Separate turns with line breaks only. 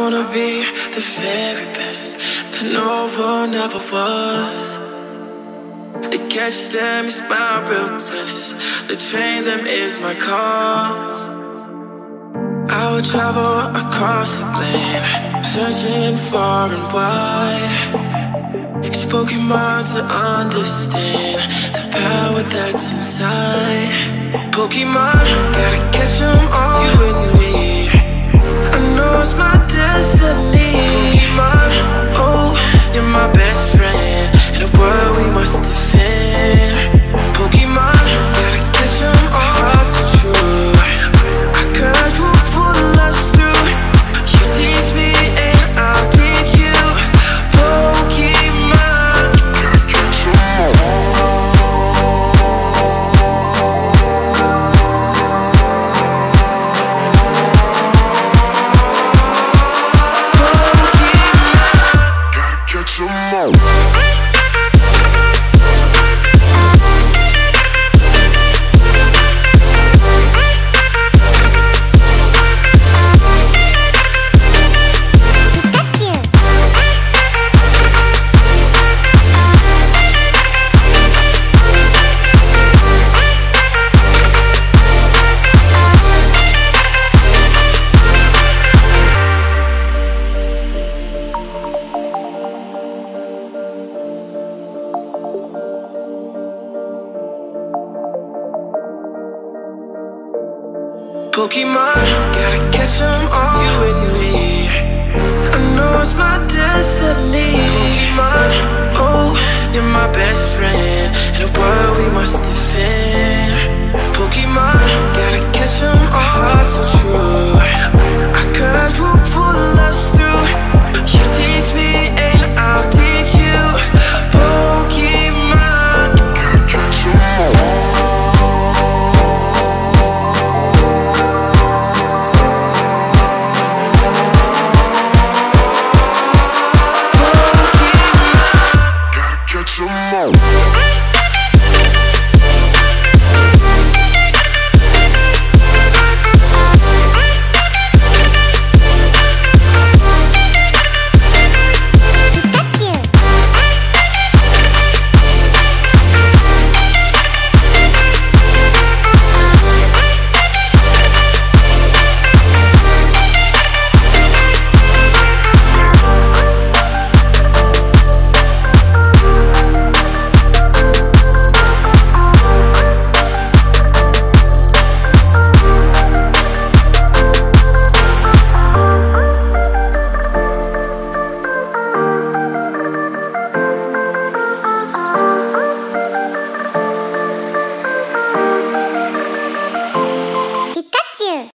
wanna be the very best that no one ever was. To catch them is my real test. To train them is my cause. I would travel across the land, searching far and wide. Each Pokemon to understand the power that's inside. Pokemon, gotta catch them all with me.